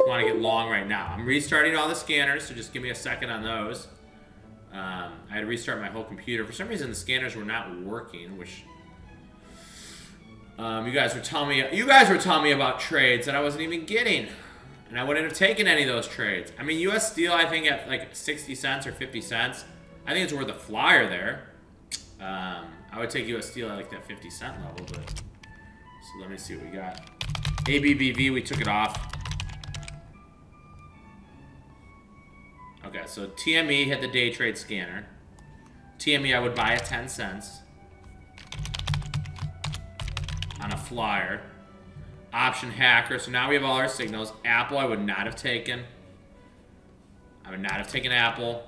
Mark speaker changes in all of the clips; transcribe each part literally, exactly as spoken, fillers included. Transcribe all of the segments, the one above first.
Speaker 1: want to get long right now. I'm restarting all the scanners, so just give me a second on those. Um, I had to restart my whole computer. For some reason, the scanners were not working, which um, you guys were telling me. You guys were telling me about trades that I wasn't even getting, and I wouldn't have taken any of those trades. I mean, U S Steel, I think at like sixty cents or fifty cents. I think it's worth a flyer there. Um, I would take U S Steel at like that fifty cent level, but so let me see what we got. A B B V, we took it off. Okay, so T M E hit the day trade scanner. T M E I would buy at ten cents on a flyer. Option hacker. So now we have all our signals. Apple I would not have taken. I would not have taken Apple.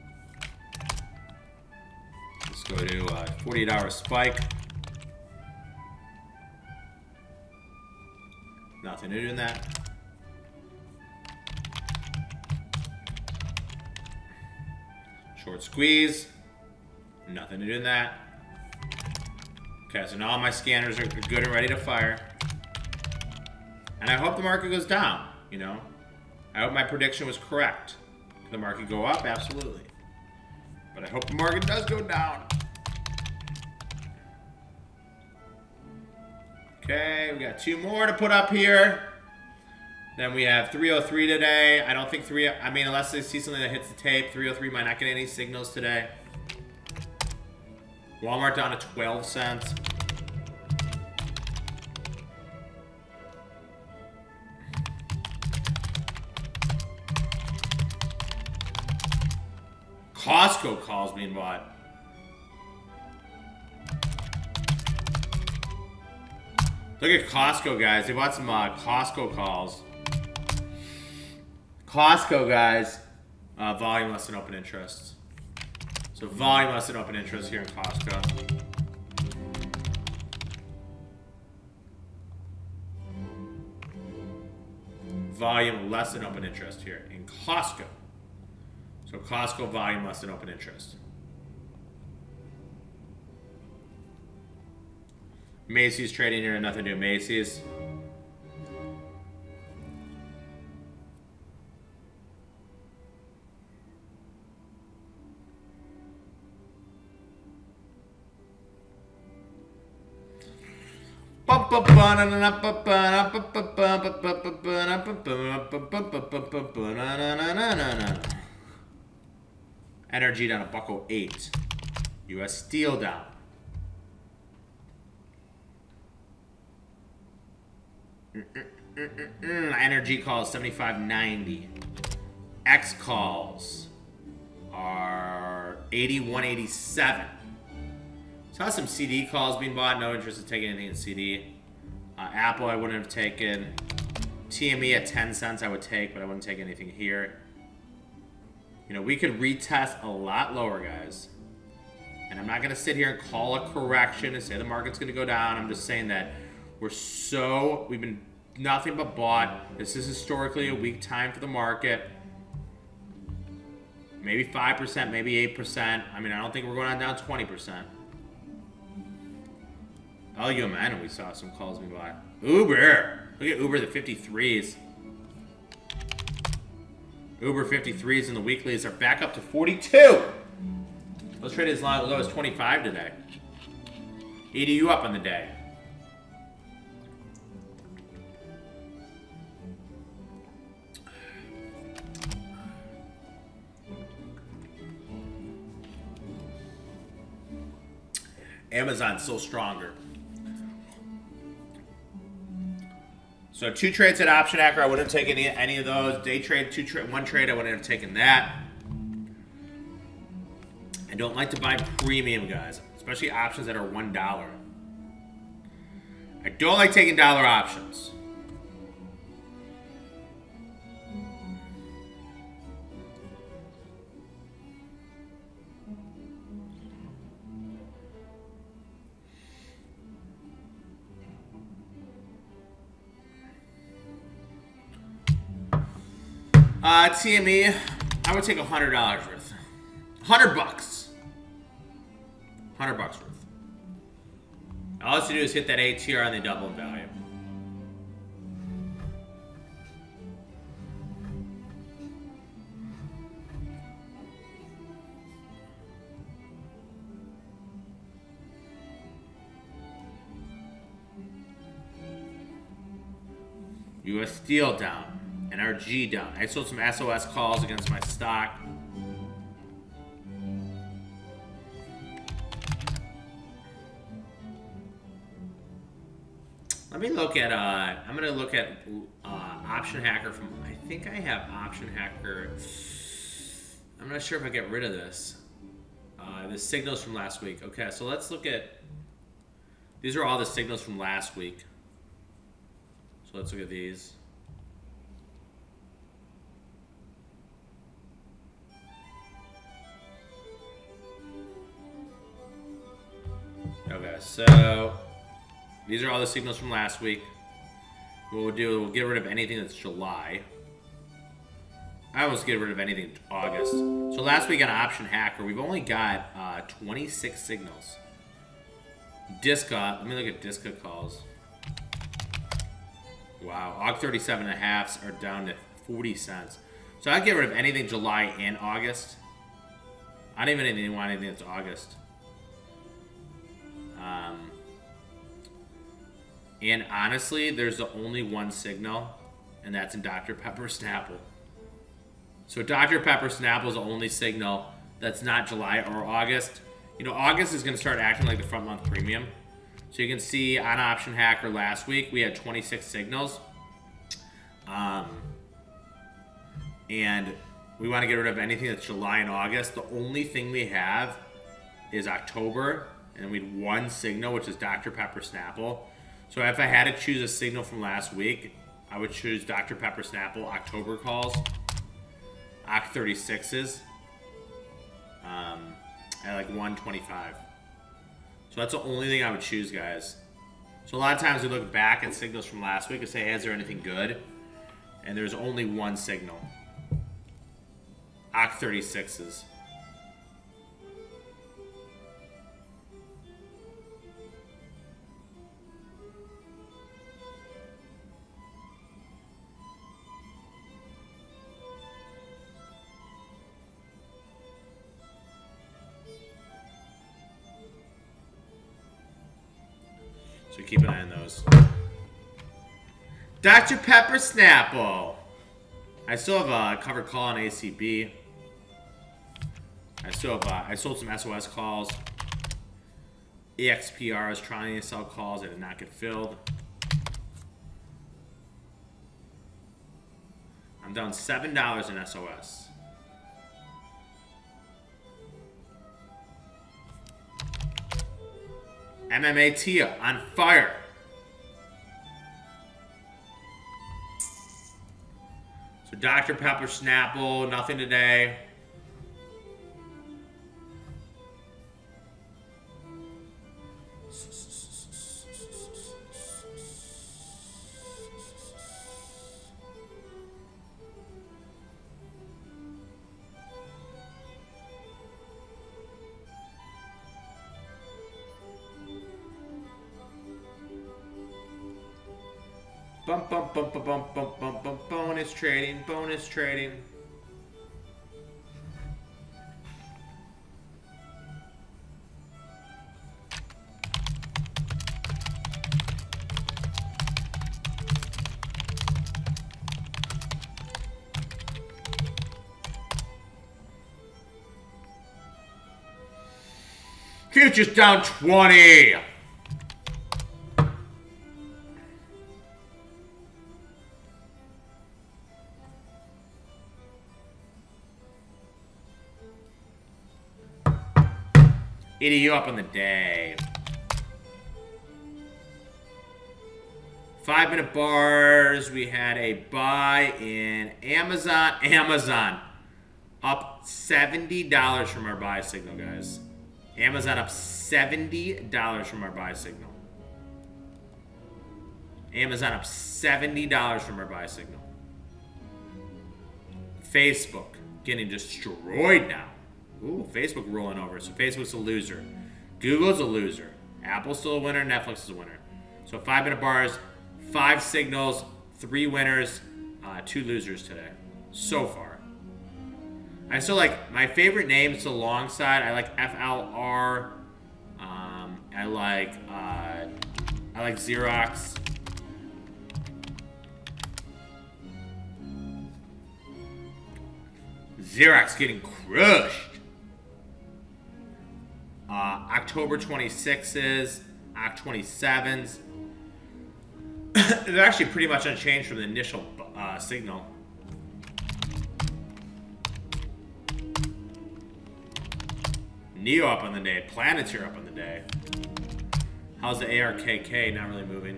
Speaker 1: Let's go to uh, forty-eight hour spike. Nothing to do in that. Short squeeze. Nothing to do in that. Okay, so now all my scanners are good and ready to fire. And I hope the market goes down, you know. I hope my prediction was correct. Could the market go up? Absolutely. But I hope the market does go down. Okay, we got two more to put up here. Then we have three oh three today. I don't think three, I mean, unless they see something that hits the tape, three oh three might not get any signals today. Walmart down to twelve cents. Costco calls being bought. Look at Costco, guys. They bought some uh, Costco calls. Costco, guys. Uh, volume less than open interest. So volume less than open interest here in Costco. Volume less than open interest here in Costco. So Costco volume less than open interest. Macy's trading here, nothing to do. Macy's. Energy down a buckle eight. U S Steel down. Mm -mm -mm -mm -mm. Energy calls seventy-five ninety. X calls are eighty-one eighty-seven. Saw some C D calls being bought. No interest in taking anything in C D. Uh, Apple I wouldn't have taken. T M E at ten cents I would take, but I wouldn't take anything here. You know, we could retest a lot lower, guys. And I'm not going to sit here and call a correction and say the market's going to go down. I'm just saying that we're so, we've been nothing but bought. This is historically a weak time for the market. Maybe five percent, maybe eight percent. I mean, I don't think we're going on down twenty percent. L U M N, we saw some calls being bought. Uber. Look at Uber, the fifty-threes. Uber fifty-threes and the weeklies are back up to forty-two. Let's trade as low as twenty-five today. E D U up on the day. Amazon's still stronger. So two trades at Option Hacker, I wouldn't have taken any, any of those. Day trade, two tra one trade, I wouldn't have taken that. I don't like to buy premium, guys, especially options that are one dollar. I don't like taking dollar options. Uh, T M E, I would take a hundred dollars worth, hundred bucks, hundred bucks worth. All it's to do is hit that A T R and they double in value. U S Steel down. N R G down. I sold some S O S calls against my stock. Let me look at, uh, I'm going to look at uh, Option Hacker from, I think I have Option Hacker. I'm not sure if I get rid of this. Uh, the signals from last week. Okay, so let's look at, these are all the signals from last week. So let's look at these. Okay, so these are all the signals from last week. What we'll do is we'll get rid of anything that's July. I almost get rid of anything August. So last week on Option Hacker, we've only got uh, twenty-six signals. Disca, let me look at Disca calls. Wow, A U G thirty-seven and a halves are down to forty cents. So I'd get rid of anything July and August. I don't even want anything that's August. Um, and honestly, there's the only one signal, and that's in Doctor Pepper Snapple. So Doctor Pepper Snapple is the only signal that's not July or August. You know, August is going to start acting like the front month premium. So you can see on Option Hacker last week, we had twenty-six signals. Um, and we want to get rid of anything that's July and August. The only thing we have is October. And we had one signal, which is Doctor Pepper Snapple. So if I had to choose a signal from last week, I would choose Doctor Pepper Snapple October calls, A U G thirty-sixes, um, at like one twenty-five. So that's the only thing I would choose, guys. So a lot of times we look back at signals from last week and say, hey, is there anything good? And there's only one signal, A U G thirty-sixes. So keep an eye on those. Doctor Pepper Snapple. I still have a covered call on A C B. I still have, uh, I sold some S O S calls. E X P R is trying to sell calls that did not get filled. I'm down seven dollars in S O S. M M A Tia on fire. So Doctor Pepper Snapple, nothing today. Bump, bump, bump, bump, bump, bump, bump, bump, bonus trading, bonus trading. Futures down twenty. E D U up on the day. Five minute bars. We had a buy in Amazon. Amazon up seventy dollars from our buy signal, guys. Amazon up seventy dollars from our buy signal. Amazon up seventy dollars from our buy signal. Facebook getting destroyed now. Ooh, Facebook rolling over. So Facebook's a loser. Google's a loser. Apple's still a winner. Netflix is a winner. So five minute bars, five signals, three winners, uh, two losers today. So far. I still like, my favorite names to the long side, I like F L R. Um, I like, uh, I like Xerox. Xerox getting crushed. Uh, October twenty-sixes, Oct twenty-sevens. They're actually pretty much unchanged from the initial uh, signal. Neo up on the day. Planeteer up on the day. How's the A R K K? Not really moving.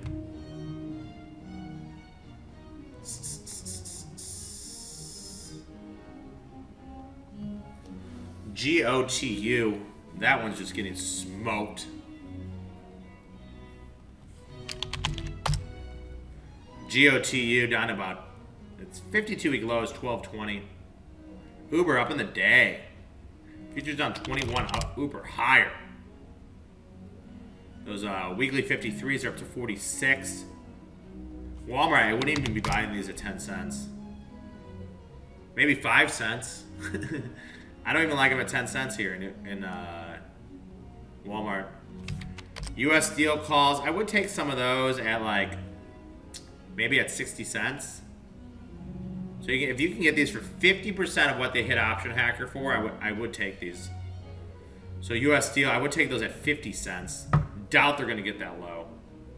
Speaker 1: G O T U. That one's just getting smoked. G O T U down about, its fifty-two week low is twelve twenty. Uber up in the day. Futures down twenty-one, up Uber higher. Those uh, weekly fifty-threes are up to forty-six. Walmart, I wouldn't even be buying these at ten cents. Maybe five cents. I don't even like them at ten cents here in, in uh, Walmart. U S Steel calls. I would take some of those at like, maybe at sixty cents. So you can, if you can get these for fifty percent of what they hit Option Hacker for, I would, I would take these. So U S Steel, I would take those at fifty cents. Doubt they're going to get that low.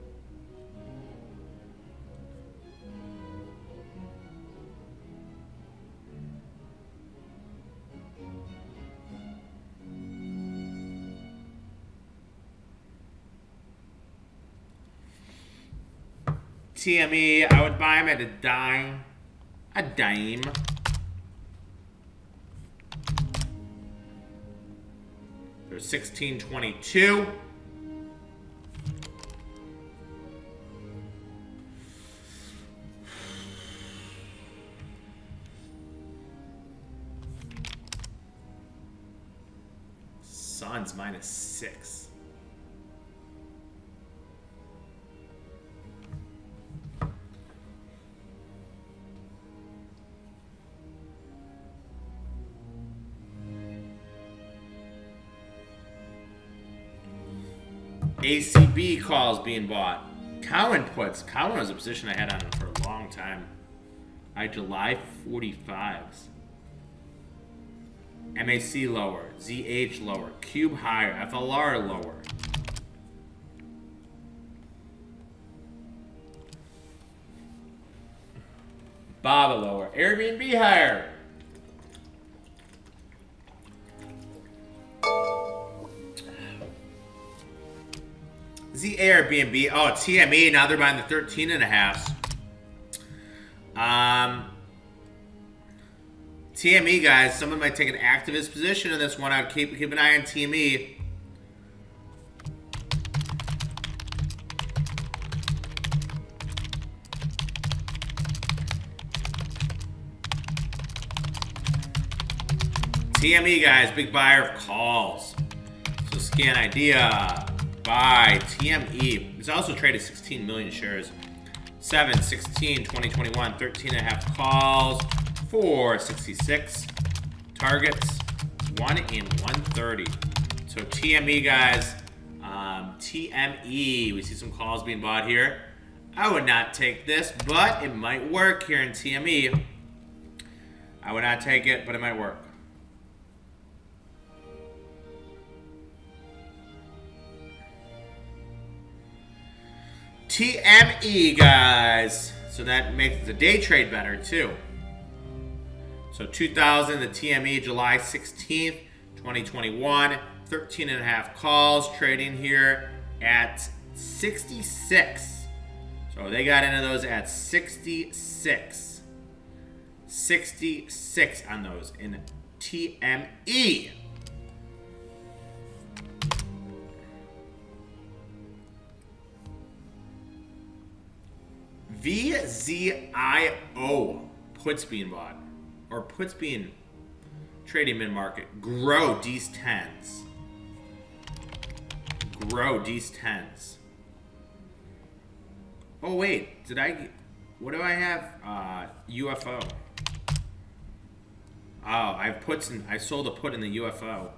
Speaker 1: T M E, I would buy them at a dime. A dime. They're sixteen twenty-two. Suns minus six. A C B calls being bought. Cowan puts. Cowan was a position I had on him for a long time. I July forty-fives. M A C lower. Z H lower. Cube higher. F L R lower. Baba lower. Airbnb higher. Z Airbnb. Oh, T M E. Now they're buying the thirteen and a halves. Um, T M E, guys. Someone might take an activist position in this one. I'd keep, keep an eye on T M E. T M E, guys. Big buyer of calls. So scan idea. Buy T M E. It's also traded sixteen million shares. seven, sixteen, twenty twenty-one, thirteen and a half calls, four sixty-six. Targets, one in one thirty. So T M E, guys. Um, T M E. We see some calls being bought here. I would not take this, but it might work here in T M E. I would not take it, but it might work. T M E, guys. So that makes the day trade better, too. So two thousand, the T M E, July sixteenth, twenty twenty-one. thirteen and a half calls trading here at sixty-six. So they got into those at sixty-six. sixty-six on those in T M E. V Z I O puts being bought, or puts being trading mid-market. Grow D's tens. Grow D's tens. Oh wait, did I? What do I have? Uh, U F O. Oh, I have puts in. I sold a put in the U F O.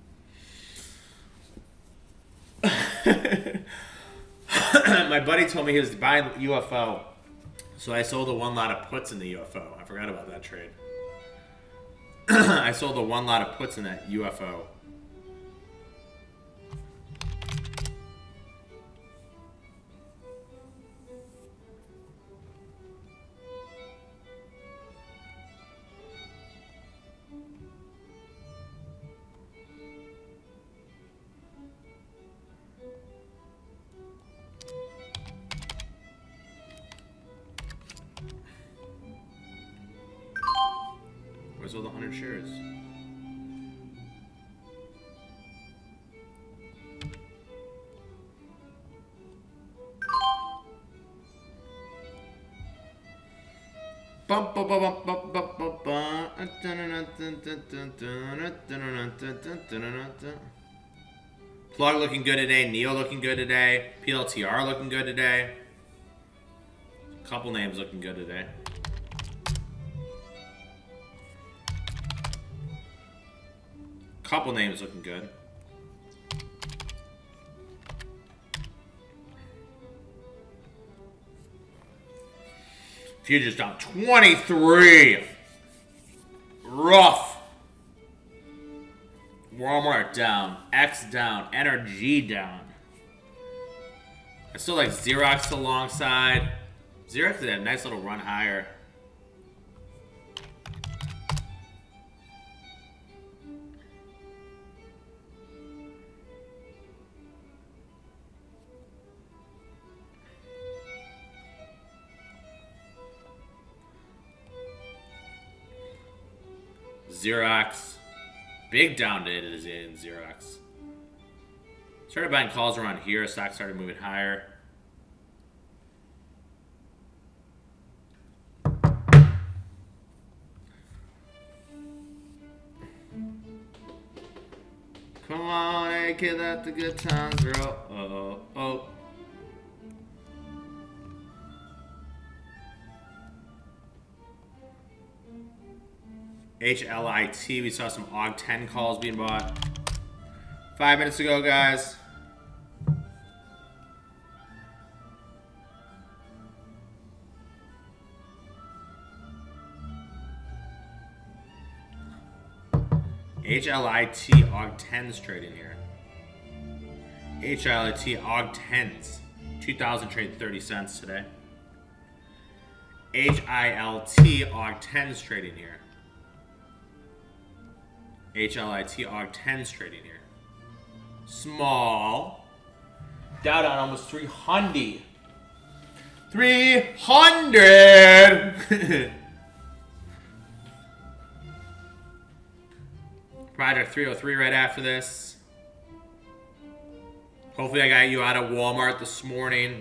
Speaker 1: My buddy told me he was buying U F O. So I sold a one lot of puts in the U F O. I forgot about that trade. I sold the one lot of puts in that U F O. I sold one hundred shares. Plug looking good today. Neo looking good today. P L T R looking good today. Couple names looking good today. Couple names looking good. Futures down twenty-three. Rough. Walmart down. X down. Energy down. I still like Xerox alongside. Xerox did a nice little run higher. Xerox. Big down day is in Xerox. Started buying calls around here. Stock started moving higher. Come on, hey kid, let the good times roll. Oh, oh. H L I T, we saw some A U G ten calls being bought five minutes ago, guys. H L I T A U G tens trading here. H L I T A U G tens. two thousand trade thirty cents today. H I L T A U G tens trading here. H L I T A U G tens trading here. Small. Dow down almost three hundred. three hundred! Project three oh three right after this. Hopefully I got you out of Walmart this morning.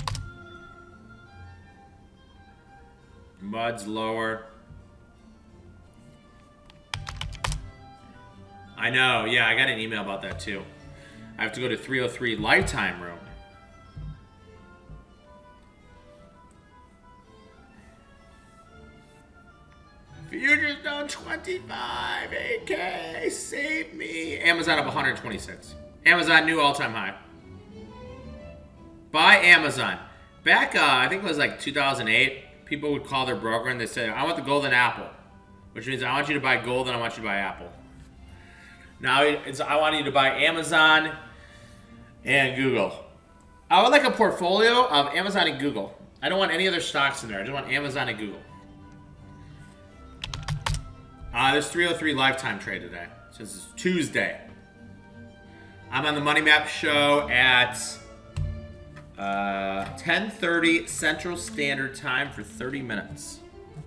Speaker 1: Mud's lower. I know, yeah, I got an email about that too. I have to go to three oh three Lifetime Room. Futures down twenty-five, eight K, save me. Amazon up one hundred twenty-six. Amazon new all-time high. Buy Amazon. Back, uh, I think it was like two thousand eight, people would call their broker and they say, I want the golden apple. Which means I want you to buy gold and I want you to buy Apple. Now it's I want you to buy Amazon and Google. I would like a portfolio of Amazon and Google. I don't want any other stocks in there. I just want Amazon and Google. Uh, there's three oh three Lifetime trade today, since it's Tuesday. I'm on the Money Map show at uh, ten thirty Central Standard Time for thirty minutes.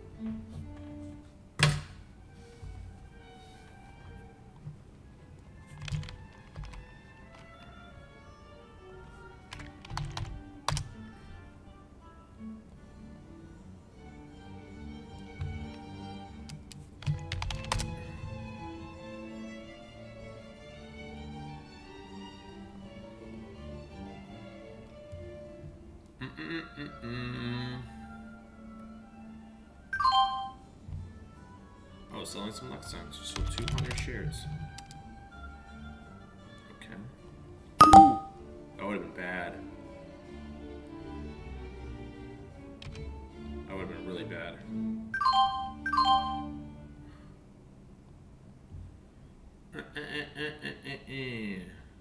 Speaker 1: Mm-mm-mm-mm. Oh, selling some Lexons. Just sold two hundred shares. Okay. That would have been bad. That would have been really bad. Uh, uh, uh, uh, uh, uh.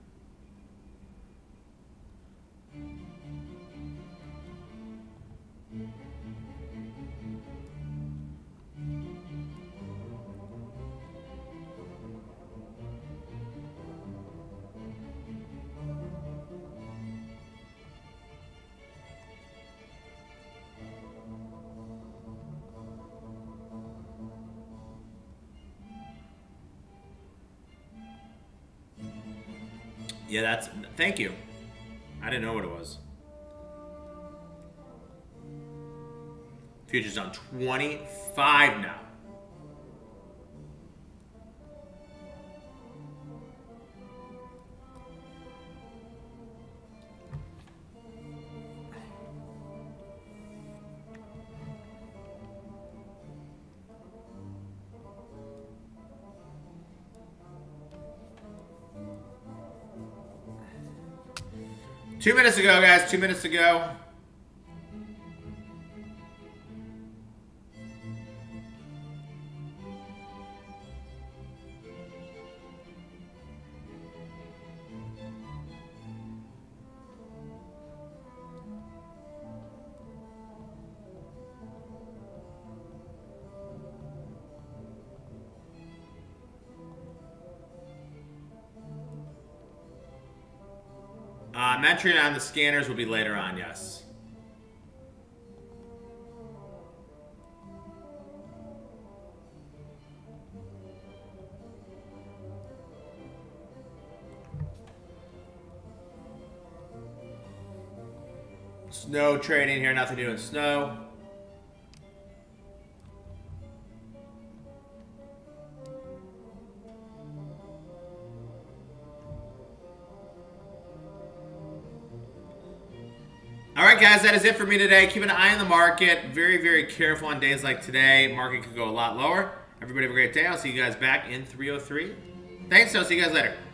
Speaker 1: Yeah, that's... Thank you. I didn't know what it was. Future's on twenty-five now. Two minutes ago, guys. Two minutes ago. Um, entry on the scanners will be later on, yes. Snow trading here, nothing to do in snow. All right, guys, that is it for me today. Keep an eye on the market. Very, very careful on days like today. Market could go a lot lower. Everybody have a great day. I'll see you guys back in three oh three. Thanks. I'll see you guys later.